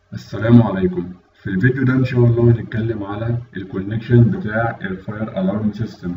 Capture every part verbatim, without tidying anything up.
السلام عليكم. في الفيديو ده إن شاء الله هنتكلم على الكونكشن بتاع الفاير ألارم سيستم.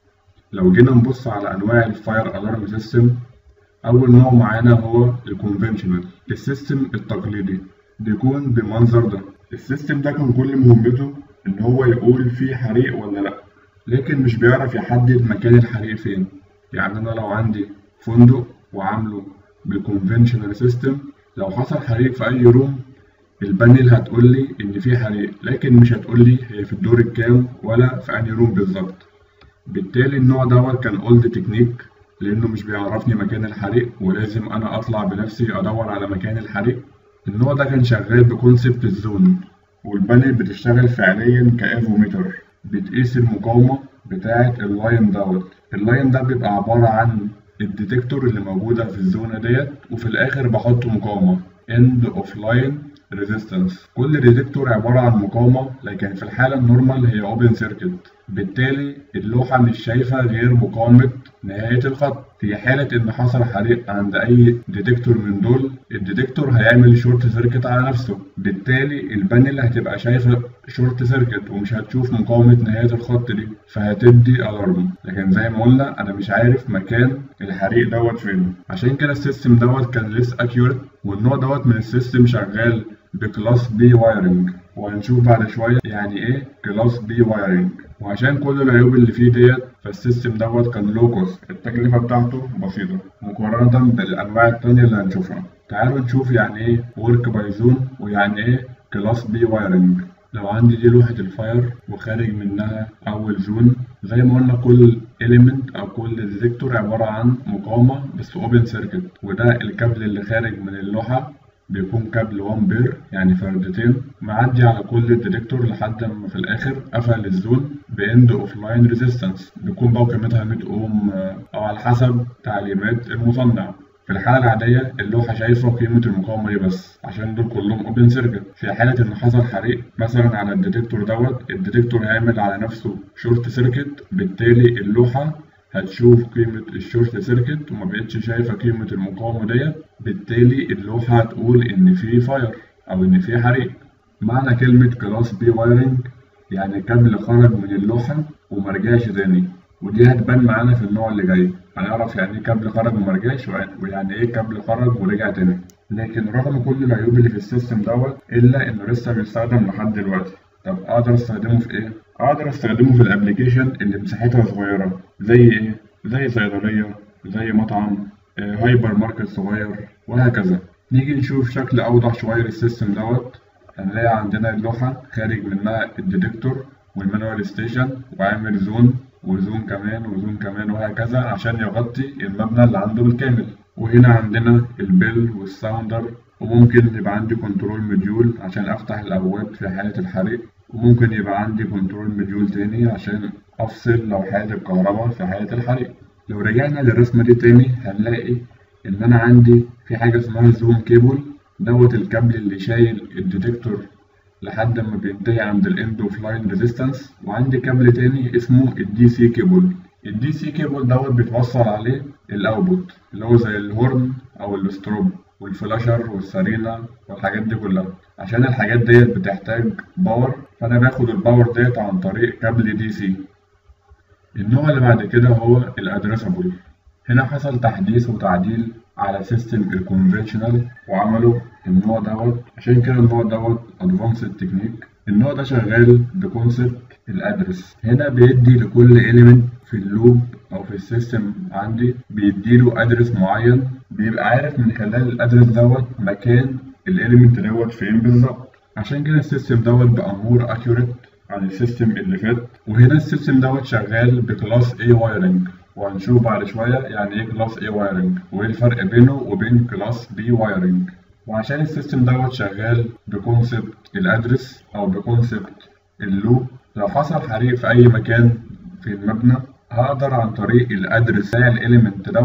لو جينا نبص على أنواع الفاير ألارم سيستم، أول نوع معانا هو الكونفنشنال. السيستم التقليدي بيكون بالمنظر ده. السيستم ده كان كل مهمته إن هو يقول فيه حريق ولا لأ، لكن مش بيعرف يحدد مكان الحريق فين. يعني أنا لو عندي فندق وعامله بالكونفنشنال سيستم، لو حصل حريق في أي روم البانل هتقول لي إن في حريق، لكن مش هتقول لي هي في الدور الكام ولا في أنهي روم بالظبط. بالتالي النوع دوت كان اولد تكنيك، لأنه مش بيعرفني مكان الحريق ولازم أنا أطلع بنفسي أدور على مكان الحريق. النوع ده كان شغال بكونسبت الزون، والبانل بتشتغل فعليا كافوميتر، بتقيس المقاومة بتاعة اللاين دوت. اللاين ده بيبقى عبارة عن الديتكتور اللي موجودة في الزونة ديت، وفي الآخر بحط مقاومة end of line resistance. كل ديتكتور عبارة عن مقاومة، لكن في الحالة النورمال هي open circuit. بالتالي اللوحة مش شايفة غير مقاومة نهاية الخط. في حالة إن حصل حريق عند أي ديتكتور من دول، الديتكتور هيعمل شورت سيركت على نفسه، بالتالي البانل هتبقى شايفة شورت سيركت ومش هتشوف مقاومة نهاية الخط دي، فهتدي ألارم. لكن زي ما قلنا أنا مش عارف مكان الحريق دوت فين، عشان كده السيستم دوت كان ليس أكيوريت. والنوع دوت من السيستم شغال بكلاس بي وايرنج، وهنشوف بعد شوية يعني إيه كلاس بي وايرنج. وعشان كل العيوب اللي فيه ديت، فالسيستم دوت كان لو كوست، التكلفة بتاعته بسيطة مقارنة بالأنواع التانية اللي هنشوفها. تعالوا نشوف يعني إيه ورك باي زون ويعني إيه كلاس بي وايرنج. لو عندي دي لوحة الفاير وخارج منها أول زون، زي ما قلنا كل إيليمنت أو كل ديتكتور عبارة عن مقاومة بس أوبن سيركت، وده الكابل اللي خارج من اللوحة بيكون كابل وان بير يعني فردتين، معدي على كل ديتكتور لحد ما في الآخر قفل الزون بإند أوف لاين ريزيستنس، بيكون بقى قيمتها مية أوم أو على حسب تعليمات المصنع. في الحالة العادية اللوحة شايفة قيمة المقاومة دي بس، عشان دول كلهم اوبن سيركت. في حالة إن حصل حريق مثلا على الديتكتور دوت، الديتكتور هيعمل على نفسه شورت سيركت، بالتالي اللوحة هتشوف قيمة الشورت سيركت وما بقتش شايفة قيمة المقاومة ديت، بالتالي اللوحة هتقول إن في فاير أو إن في حريق. معنى كلمة كلاس بي وايرنج يعني كابل خرج من اللوحة ومرجعش تاني، ودي هتبان معانا في النوع اللي جاي. هنعرف يعني ايه كابل خرج ومرجعش، ويعني ايه كابل خرج ورجع تاني. لكن رغم كل العيوب اللي في السيستم دوت، إلا إنه لسه بيستخدم لحد دلوقتي. طب أقدر أستخدمه في إيه؟ أقدر أستخدمه في الأبليكيشن اللي مساحتها صغيرة، زي إيه؟ زي صيدلية، زي مطعم، آه، هايبر ماركت صغير، وهكذا. نيجي نشوف شكل أوضح شوية للسيستم دوت. هنلاقي عندنا اللوحة خارج منها الديتكتور والمانوال ستيشن، وعامل زون وزون كمان وزون كمان وهكذا عشان يغطي المبنى اللي عنده بالكامل. وهنا عندنا البيل والساوندر، وممكن يبقى عندي كنترول مديول عشان أفتح الأبواب في حالة الحريق، وممكن يبقى عندي كنترول مديول تاني عشان أفصل لو حالة الكهرباء في حالة الحريق. لو رجعنا للرسمة دي تاني هنلاقي إن أنا عندي في حاجة اسمها زوم كيبل، دوت الكابل اللي شايل الديتكتور لحد ما بينتهي عند الاند اوف لاين ريزيستنس. وعندي كابل تاني اسمه الدي سي كيبل. الدي سي كيبل دوت بيتوصل عليه الاوتبوت اللي هو زي الهورن او الستروب والفلاشر والسرينة والحاجات دي كلها، عشان الحاجات ديت بتحتاج باور، فانا باخد الباور ديت عن طريق كابل دي سي. النوع اللي بعد كده هو الادريسابل. هنا حصل تحديث وتعديل على سيستم الكونفنشنال وعملوا النوع دوت، عشان كده النوع دوت ادفانسد تكنيك. النوع ده شغال بكونسبت الادرس. هنا بيدي لكل اليمنت في اللوب او في السيستم عندي بيديله ادرس معين، بيبقى عارف من خلال الادرس دوت مكان الاليمنت دوت فين بالظبط. عشان كده السيستم دوت بقى مور اكيوريت عن السيستم اللي فات. وهنا السيستم دوت شغال بكلاس A وايرنج، وهنشوف بعد شوية يعني ايه كلاس A وايرنج وايه الفرق بينه وبين كلاس B وايرنج. وعشان السيستم دوت شغال بكونسبت الادرس او بكونسبت اللوب، لو حصل حريق في اي مكان في المبنى هقدر عن طريق الادرس بتاع الاليمنت دوت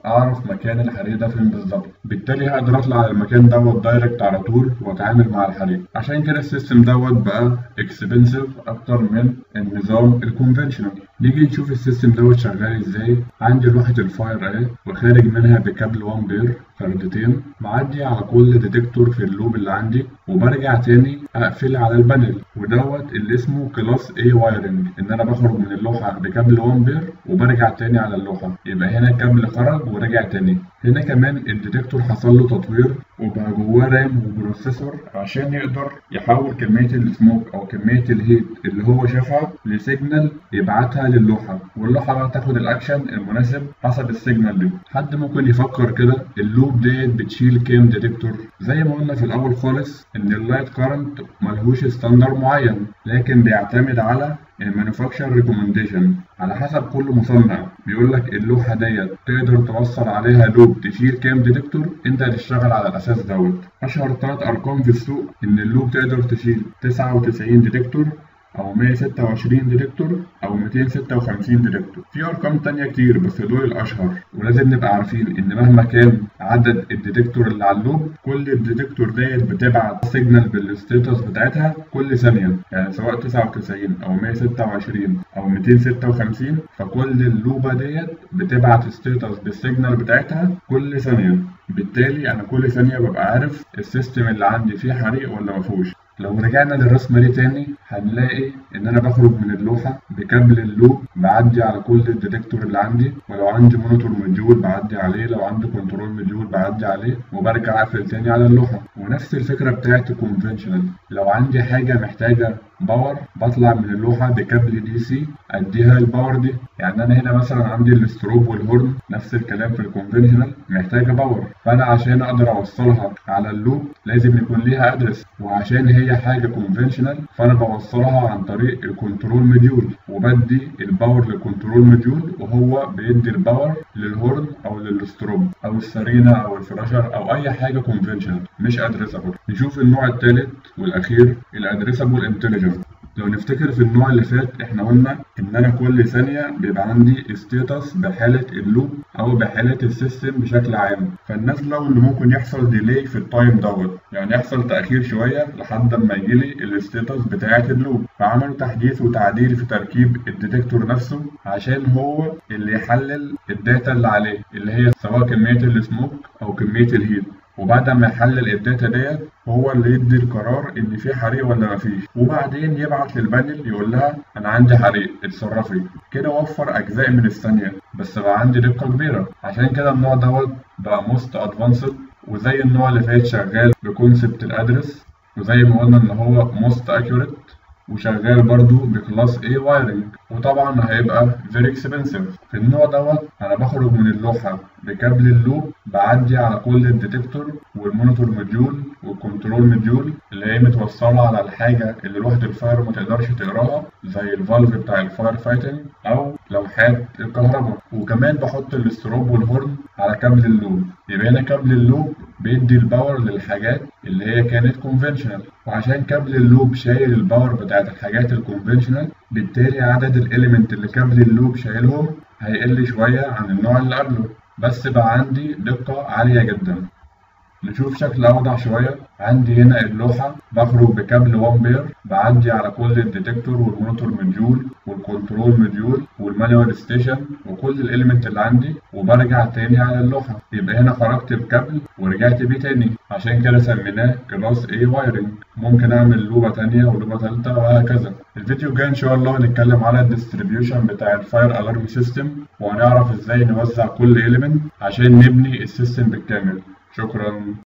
اعرف مكان الحريق ده فين بالظبط، بالتالي هقدر اطلع على المكان دوت دايركت على طول واتعامل مع الحريق. عشان كده السيستم دوت بقى اكسبنسيف اكتر من النظام الكونفنشنال. نيجي نشوف السيستم دوت شغال ازاي. عندي لوحة الفاير اهي وخارج منها بكابل واحد بير فردتين، معدي على كل ديتكتور في اللوب اللي عندي، وبرجع تاني اقفل على البانل، ودوت اللي اسمه كلاس A وايرنج، ان انا بخرج من اللوحة بكابل واحد بير وبرجع تاني على اللوحة، يبقى هنا كابل خرج ورجع تاني. هنا كمان الديتكتور حصل له تطوير وبقى جواه رام وبروسيسور عشان يقدر يحول كمية السموك او كمية الهيت اللي هو شافها لسيجنال يبعتها للوحة، واللوحة بقى تاخد الاكشن المناسب حسب السيجنال دي. حد ممكن يفكر كده اللوب ديت بتشيل كام ديتكتور؟ زي ما قلنا في الاول خالص ان اللايت كارنت ملهوش ستاندر معين، لكن بيعتمد على المانيفاكتشر ريكومنديشن، على حسب كل مصنع بيقول لك اللوحه ديت تقدر توصل عليها لوب تشيل كام ديتكتور، انت هتشتغل على الاساس دوت. اشهر ثلاث ارقام في السوق ان اللوب تقدر تشيل تسعة وتسعين ديتكتور او مية وستة وعشرين ديتكتور او ميتين وستة وخمسين ديتكتور. في ارقام تانية كتير بس دول الاشهر، ولازم نبقى عارفين ان مهما كان عدد الديتكتور اللي على اللوب، كل الديتكتور ديت بتبعت سيجنال بالستيتس بتاعتها كل ثانية، يعني سواء تسعة وتسعين او مية وستة وعشرين او ميتين وستة وخمسين، فكل اللوبة ديت بتبعت ستيتس بالسيجنال بتاعتها كل ثانية. بالتالي انا كل ثانية ببقى عارف السيستم اللي عندي فيه حريق ولا مفيهوش. لو رجعنا للرسمة دي تاني هنلاقي إن أنا بخرج من اللوحة بكابل اللوب، بعدي على كل الديتكتور اللي عندي، ولو عندي مونيتور موديول بعدي عليه، لو عندي كنترول موديول بعدي عليه، وبرجع أقفل تاني على اللوحة. ونفس الفكرة بتاعت الكونفنشنال، لو عندي حاجة محتاجة باور بطلع من اللوحة بكابل دي سي أديها الباور دي. يعني أنا هنا مثلا عندي الستروب والهورن، نفس الكلام في الكونفنشنال محتاجة باور، فأنا عشان أقدر أوصلها على اللوب لازم يكون ليها أدرس، وعشان هي حاجة كونفنشنال فأنا بوصلها عن طريق الكنترول موديول، وبدي الباور للكنترول موديول وهو بيدي الباور للهورن أو للستروب أو السرينة أو الفراشر أو أي حاجة كونفنشنال مش أدريسابل. نشوف النوع الثالث والأخير الأدريسابل انتليجنت. لو نفتكر في النوع اللي فات احنا قلنا ان انا كل ثانية بيبقى عندي ستيتس بحالة اللوب او بحالة السيستم بشكل عام، فالناس لو اللي ممكن يحصل ديلي في التايم دوت، يعني يحصل تأخير شوية لحد ما يجيلي الستيتس بتاعة اللوب، فعملوا تحديث وتعديل في تركيب الديتكتور نفسه عشان هو اللي يحلل الداتا اللي عليه، اللي هي سواء كمية السموك او كمية الهيت، وبعد ما يحلل الداتا ديت هو اللي يدي القرار ان في حريق ولا مفيش، وبعدين يبعت للبانل يقول لها انا عندي حريق اتصرفي. كده وفر اجزاء من الثانيه بس بقى عندي دقه كبيره. عشان كده النوع دوت بقى موست ادفانسد، وزي النوع اللي فات شغال بكونسبت الادرس، وزي ما قلنا ان هو موست اكيوريت، وشغال برضو بكلاس A وايرنج، وطبعا هيبقى very expensive. في النوع دوت انا بخرج من اللوحة بكابل اللوب، بعدي على كل الديتكتور والمونيتور موديول والكنترول موديول اللي هي متوصلة على الحاجة اللي لوحة الفاير ما تقدرش تقراها، زي الفالف بتاع الفاير فايتنج او لوحات الكهرباء. وكمان بحط الستروب والهورن على كابل اللوب، يبقى هنا كابل اللوب بيدي الباور للحاجات اللي هي كانت كونفنشنال، وعشان كابل اللوب شايل الباور بتاعت الحاجات الكونفنشنال، بالتالي عدد الاليمنت اللي كابل اللوب شايلهم هيقل شوية عن النوع اللي قبله، بس بقى عندي دقة عالية جدا. نشوف شكل أوضح شوية. عندي هنا اللوحة بخرج بكابل واحد بير، بعدي على كل الديتكتور والمونيتور موديول والكنترول موديول والمانيوال ستيشن وكل الاليمنت اللي عندي، وبرجع تاني على اللوحة. يبقى هنا خرجت بكابل ورجعت بيه تاني، عشان كده سميناه كلاس A وايرنج. ممكن أعمل لوبة تانية ولوبة تالتة وهكذا. الفيديو الجاي إن شاء الله هنتكلم على الديستريبيوشن بتاع الفاير ألارم سيستم، وهنعرف إزاي نوزع كل إيليمنت عشان نبني السيستم بالكامل. شكرا.